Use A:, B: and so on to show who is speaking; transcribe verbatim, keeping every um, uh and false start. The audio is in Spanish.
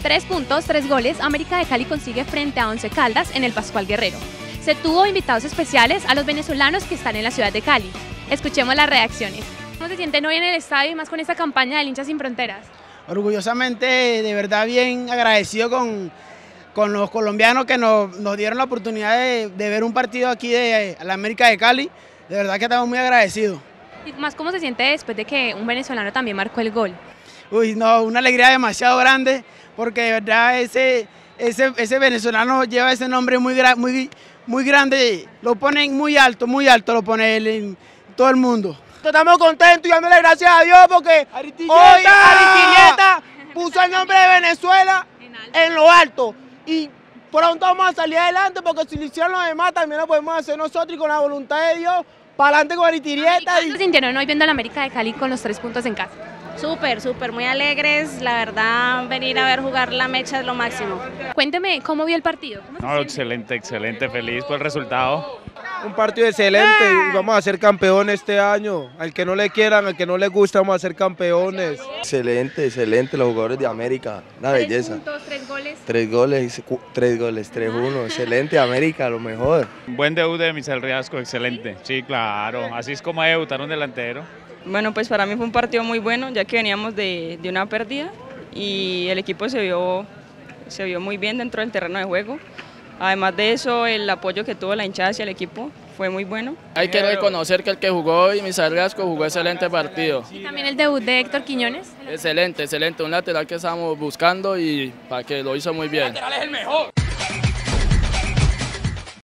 A: Tres puntos, tres goles, América de Cali consigue frente a Once Caldas en el Pascual Guerrero. Se tuvo invitados especiales a los venezolanos que están en la ciudad de Cali. Escuchemos las reacciones. ¿Cómo se sienten hoy en el estadio y más con esta campaña del Hinchas Sin Fronteras?
B: Orgullosamente, de verdad bien agradecido con, con los colombianos que nos, nos dieron la oportunidad de, de ver un partido aquí de la América de Cali. De verdad que estamos muy agradecidos.
A: Y más, ¿cómo se siente después de que un venezolano también marcó el gol?
B: Uy, no, una alegría demasiado grande, porque de verdad ese, ese, ese venezolano lleva ese nombre muy, muy, muy grande, lo ponen muy alto, muy alto lo pone él en todo el mundo.
C: Estamos contentos y dándole gracias a Dios porque
B: Aritilleta.
C: hoy Aritilleta puso el nombre de Venezuela en lo alto y pronto vamos a salir adelante porque si lo hicieron los demás también lo podemos hacer nosotros y con la voluntad de Dios para adelante con Aritilleta.
A: ¿Cómo se sintieron hoy viendo a la América de Cali con los tres puntos en casa?
D: Súper, súper, muy alegres, la verdad, venir a ver jugar la mecha es lo máximo.
A: Cuénteme, ¿cómo vio el partido?
E: No, excelente, excelente, feliz por el resultado.
F: Un partido excelente y vamos a ser campeones este año. Al que no le quieran, al que no le gusta, vamos a ser campeones.
G: Excelente, excelente, los jugadores de América, una
A: ¿Tres
G: belleza.
A: puntos, tres goles?
G: Tres goles, tres goles, tres uno, excelente, América, lo mejor.
E: Un buen debut de Misael Riasco, excelente. Sí, claro, así es como debutar un delantero.
H: Bueno, pues para mí fue un partido muy bueno, ya que veníamos de, de una pérdida y el equipo se vio, se vio muy bien dentro del terreno de juego. Además de eso, el apoyo que tuvo la hinchada hacia el equipo fue muy bueno.
I: Hay que reconocer que el que jugó hoy, Misael Riasco, jugó excelente partido.
A: ¿Y también el debut de Héctor Quiñones?
I: Excelente, excelente, un lateral que estábamos buscando y para que lo hizo muy bien. ¡El lateral es el mejor!